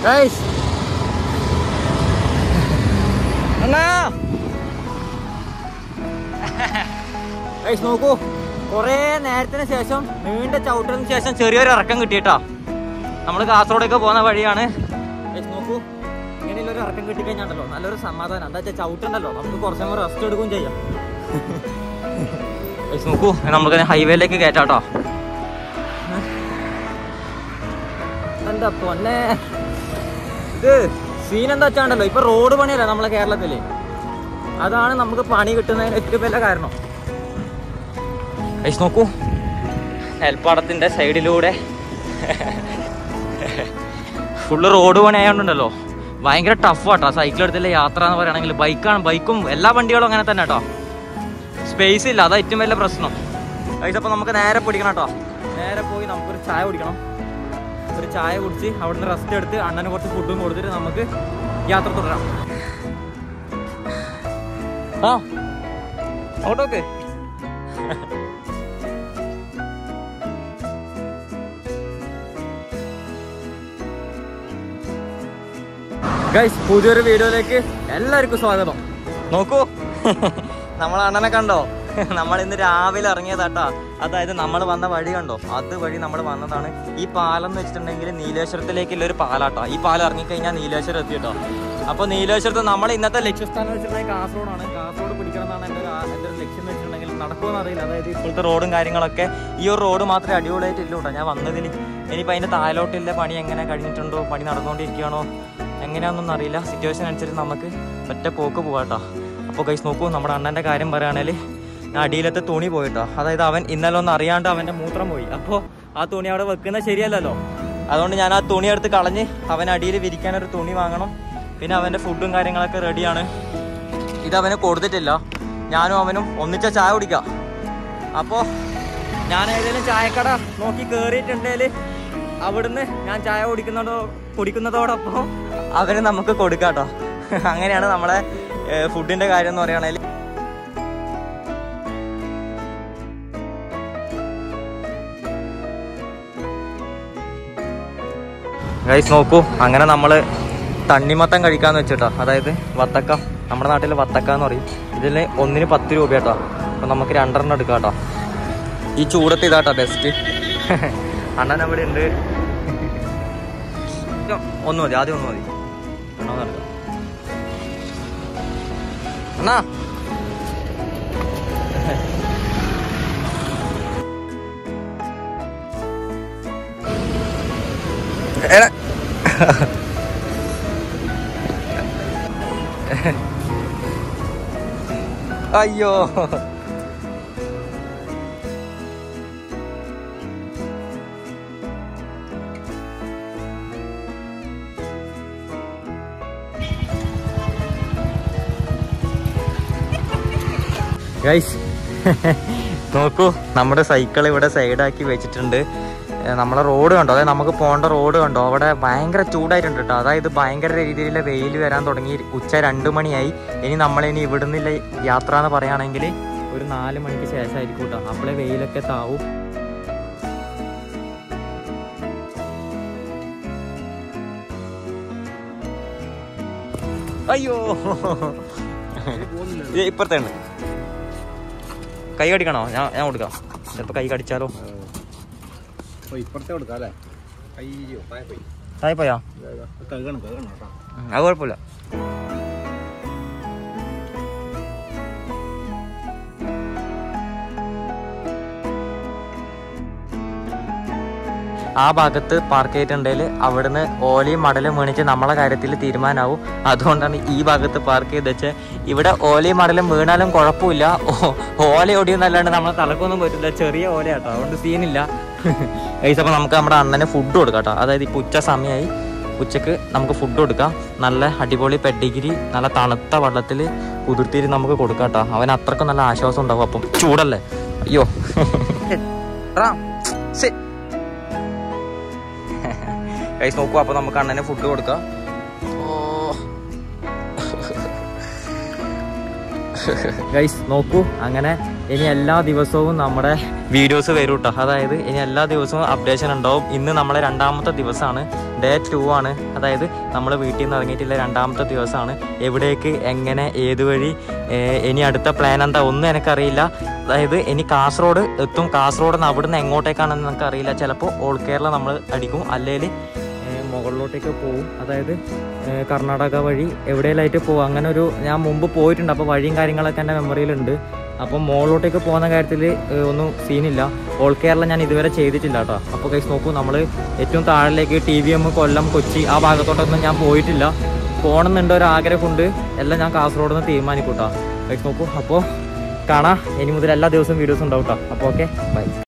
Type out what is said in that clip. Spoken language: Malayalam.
ഗൈസ് അണ്ണാ ഗൈസ് നോക്കൂ, കുറേ നേരത്തിന് ശേഷം നീണ്ട ചവിട്ടതിന് ശേഷം ചെറിയൊരു ഇറക്കം കിട്ടിയിട്ടാ. നമ്മൾ കാസർഗോഡേക്ക് പോകുന്ന വഴിയാണ്. ഗൈസ് നോക്കൂ, ഇങ്ങനെയുള്ളൊരു ഇറക്കം കിട്ടിക്കഴിഞ്ഞാണ്ടല്ലോ നല്ലൊരു സമാധാനം. എന്താ വെച്ചാൽ ചവിട്ടുണ്ടല്ലോ, നമുക്ക് കുറച്ചും കൂടെ റെസ്റ്റ് എടുക്കുകയും ചെയ്യാം. ഗൈസ് നോക്കൂ, നമുക്ക് ഹൈവേയിലേക്ക് കയറ്റാട്ടോ. എന്താ പൊന്നെ ഇത് സീൻ എന്താ വെച്ചാണ്ടല്ലോ, ഇപ്പൊ റോഡ് പണിയല്ല നമ്മളെ കേരളത്തില്. അതാണ് നമുക്ക് പണി കിട്ടുന്നതിന് ഏറ്റവും വലിയ കാരണം. ഗൈസ് നോക്കൂ, നെൽപ്പാടത്തിന്റെ സൈഡിലൂടെ ഫുള്ള് റോഡ് പണി ആയതുകൊണ്ടല്ലോ ഭയങ്കര ടഫാട്ടോ സൈക്കിൾ എടുത്തില്ല യാത്ര എന്ന് പറയുകയാണെങ്കിൽ. ബൈക്കും എല്ലാ വണ്ടികളും അങ്ങനെ തന്നെ കേട്ടോ, സ്പേസ് ഇല്ല, അതാ ഏറ്റവും വലിയ പ്രശ്നം. ഗൈസ് അപ്പോൾ നമുക്ക് നേരെ പിടിക്കണം കേട്ടോ. നേരെ പോയി നമുക്കൊരു ചായ കുടിക്കണം. ഒരു ചായ കുടിച്ച് അവിടെ നിന്ന് റെസ്റ്റ് എടുത്ത് അണ്ണന് കുറച്ച് ഫുഡും കൊടുത്തിട്ട് നമുക്ക് യാത്ര തുടരാം. ആ അങ്ങോട്ടോക്കെ ഗൈസ്, പുതിയൊരു വീഡിയോയിലേക്ക് എല്ലാവർക്കും സ്വാഗതം. നോക്കൂ, നമ്മൾ അണ്ണനെ കണ്ടോ? നമ്മൾ ഇന്ന് രാവിലെ ഇറങ്ങിയതാട്ടാ. അതായത് നമ്മൾ വന്ന വഴി കണ്ടോ, അതുവഴി നമ്മൾ വന്നതാണ്. ഈ പാലം എന്ന് വെച്ചിട്ടുണ്ടെങ്കിൽ നീലേശ്വരത്തിലേക്കുള്ള ഒരു പാലാട്ടോ. ഈ പാലം ഇറങ്ങിക്കഴിഞ്ഞാൽ നീലേശ്വരം എത്തിയിട്ടോ. അപ്പോൾ നീലേശ്വരത്ത് നമ്മൾ ഇന്നത്തെ ലക്ഷ്യസ്ഥാനം വെച്ചിട്ടുണ്ടെങ്കിൽ കാസർഗോഡാണ്. കാസർഗോഡ് പിടിക്കണമെന്നാണ് എൻ്റെ ഒരു ലക്ഷ്യം എന്ന് വെച്ചിട്ടുണ്ടെങ്കിൽ. നടക്കുമെന്ന് അറിയില്ല. അതായത് ഇപ്പോഴത്തെ റോഡും കാര്യങ്ങളൊക്കെ, ഈ ഒരു റോഡ് മാത്രമേ അടിപൊളിയായിട്ടില്ല കേട്ടോ. ഞാൻ വന്നതിൽ ഇനിയിപ്പോൾ അതിൻ്റെ താഴോട്ടില്ല പണി എങ്ങനെ കഴിഞ്ഞിട്ടുണ്ടോ, പണി നടന്നുകൊണ്ടിരിക്കുകയാണോ എങ്ങനെയാണെന്നൊന്നും അറിയില്ല. സിറ്റുവേഷൻ അനുസരിച്ച് നമുക്ക് ഒറ്റ പോക്ക് പോകാട്ടോ. അപ്പോൾ ഗൈസ് നോക്കൂ, നമ്മുടെ അണ്ണൻ്റെ കാര്യം പറയുകയാണെങ്കിൽ ഞാൻ അടിയിലത്തെ തുണി പോയിട്ടോ. അതായത് അവൻ ഇന്നലെ ഒന്നും അറിയാണ്ട് അവൻ്റെ മൂത്രം പോയി. അപ്പോൾ ആ തുണി അവിടെ വെക്കുന്നത് ശരിയല്ലല്ലോ. അതുകൊണ്ട് ഞാൻ ആ തുണി എടുത്ത് കളഞ്ഞ് അവൻ അടിയിൽ വിരിക്കാനൊരു തുണി വാങ്ങണം. പിന്നെ അവൻ്റെ ഫുഡും കാര്യങ്ങളൊക്കെ റെഡിയാണ്. ഇതവന് കൊടുത്തിട്ടില്ല. ഞാനും അവനും ഒന്നിച്ച ചായ കുടിക്കാം. അപ്പോൾ ഞാൻ ഏതെങ്കിലും ചായക്കട നോക്കി കയറിയിട്ടുണ്ടെങ്കിൽ അവിടുന്ന് ഞാൻ ചായ കുടിക്കുന്നതോടൊപ്പം അവന് നമുക്ക് കൊടുക്കാം കേട്ടോ. അങ്ങനെയാണ് നമ്മളെ ഫുഡിൻ്റെ കാര്യം എന്ന് പറയുകയാണെങ്കിൽ. ഗൈസ് നോക്കൂ, അങ്ങനെ നമ്മൾ തണ്ണിമത്തം കഴിക്കാന്ന് വെച്ചിട്ടോ. അതായത് വത്തക്ക, നമ്മുടെ നാട്ടിൽ വത്തക്ക എന്ന് പറയും. ഇതിൽ ഒന്നിന് 10 രൂപ കേട്ടോ. അപ്പം നമുക്ക് 2 എടുക്കാം കേട്ടോ. ഈ ചൂടത്ത് ഇതാട്ടോ ബെസ്റ്റ്. അണ്ണൻ അവിടെ ഉണ്ട്. ഒന്ന് മതി, ആദ്യം ഒന്ന് മതി. അണ്ണാ അയ്യോ ഗൈസ് നോക്കൂ, നമ്മുടെ സൈക്കിൾ ഇവിടെ സൈഡാക്കി വെച്ചിട്ടുണ്ട്. നമ്മളെ റോഡ് കണ്ടോ, അതായത് നമുക്ക് പോകേണ്ട റോഡ് കണ്ടോ, അവിടെ ഭയങ്കര ചൂടായിട്ടുണ്ട് കേട്ടോ. അതായത് ഭയങ്കര രീതിയിലുള്ള വെയിൽ വരാൻ തുടങ്ങി. ഉച്ച 2 മണിയായി. ഇനി നമ്മളിനി ഇവിടുന്നില്ല യാത്ര എന്ന് പറയുകയാണെങ്കിൽ ഒരു 4 മണിക്ക് ശേഷമായിരിക്കും കേട്ടോ. അപ്പോഴേ വെയിലൊക്കെ താവും. അയ്യോ ഇപ്പുറത്തെ ഉണ്ട്. കൈ കടിക്കണോ? ഞാൻ കൊടുക്കാം. ചിലപ്പോൾ കൈ കടിച്ചാലോ. താഴെ പോയാ അത് കുഴപ്പമില്ല. ആ ഭാഗത്ത് പാർക്ക് ചെയ്തിട്ടുണ്ടെങ്കിൽ അവിടുന്ന് ഓലയും മടലും വീണിച്ച് നമ്മളെ കാര്യത്തിൽ തീരുമാനമാവും. അതുകൊണ്ടാണ് ഈ ഭാഗത്ത് പാർക്ക് ചെയ്ത് വെച്ചാൽ ഇവിടെ ഓലയും മടലും വീണാലും കുഴപ്പമില്ല. ഓല ഓടിയൊന്നല്ലാണ്ട് നമ്മളെ തലക്കൊന്നും പറ്റില്ല. ചെറിയ ഓലയാട്ടോ, അതുകൊണ്ട് സീനില്ല. ഗൈസ് അപ്പോൾ നമുക്ക് നമ്മുടെ അണ്ണന് ഫുഡ് കൊടുക്കാം കേട്ടോ. അതായത് ഇപ്പോൾ ഉച്ച സമയമായി. ഉച്ചക്ക് നമുക്ക് ഫുഡ് കൊടുക്കാം. നല്ല അടിപൊളി പെഡിഗിരി നല്ല തണുത്ത വെള്ളത്തിൽ കുതിർത്തിരി നമുക്ക് കൊടുക്കാം കേട്ടോ. അവന് അത്രക്കും നല്ല ആശ്വാസം ഉണ്ടാവും. അപ്പം ചൂടല്ലേ. അയ്യോ ഗൈസ് നോക്കൂ, അപ്പോൾ നമുക്ക് അണ്ണന് ഫുഡ് കൊടുക്കാം. ഗൈസ് നോക്കൂ, അങ്ങനെ ഇനി എല്ലാ ദിവസവും നമ്മുടെ വീഡിയോസ് വരും കേട്ടോ. അതായത് ഇനി എല്ലാ ദിവസവും അപ്ഡേഷൻ ഉണ്ടാവും. ഇന്ന് നമ്മളെ 2ാമത്തെ ദിവസമാണ്. ഡേ 2 ആണ്. അതായത് നമ്മൾ വീട്ടിൽ നിന്ന് ഇറങ്ങിയിട്ടില്ല, രണ്ടാമത്തെ ദിവസമാണ്. എവിടേക്ക്, എങ്ങനെ, ഏത് വഴി, ഇനി അടുത്ത പ്ലാൻ എന്താ ഒന്നും എനിക്കറിയില്ല. അതായത് ഇനി കാസർഗോഡ് എത്തും, കാസർഗോഡ് നിന്ന് അവിടുന്ന് എങ്ങോട്ടേക്കാണെന്ന് നമുക്കറിയില്ല. ചിലപ്പോൾ ഓൾ കേരള നമ്മൾ അടിക്കും, അല്ലെങ്കിൽ മുകളിലോട്ടേക്ക് പോവും. അതായത് കർണാടക വഴി എവിടെയെല്ലാമായിട്ട് പോകും. അങ്ങനെ ഒരു ഞാൻ മുമ്പ് പോയിട്ടുണ്ട്, അപ്പോൾ വഴിയും കാര്യങ്ങളൊക്കെ എൻ്റെ മെമ്മറിയിലുണ്ട്. അപ്പം മുകളിലോട്ടേക്ക് പോകുന്ന കാര്യത്തിൽ ഒന്നും സീനില്ല. ഓൾ കേരള ഞാൻ ഇതുവരെ ചെയ്തിട്ടില്ല കേട്ടോ. അപ്പോൾ ഗൈസ് നോക്കൂ, നമ്മൾ ഏറ്റവും താഴിലേക്ക് TVM, കൊല്ലം, കൊച്ചി ആ ഭാഗത്തോട്ടൊന്നും ഞാൻ പോയിട്ടില്ല. പോകണമെന്നുണ്ട് ഒരാഗ്രഹമുണ്ട്. എല്ലാം ഞാൻ കാസർഗോഡ് നിന്ന് തീരുമാനിക്കൂട്ടോ. ഗൈസ് നോക്കൂ, അപ്പോൾ കാണാം. ഇനി മുതൽ എല്ലാ ദിവസവും വീഡിയോസ് ഉണ്ടാവും കേട്ടോ. അപ്പോൾ ഓക്കെ, ബൈ.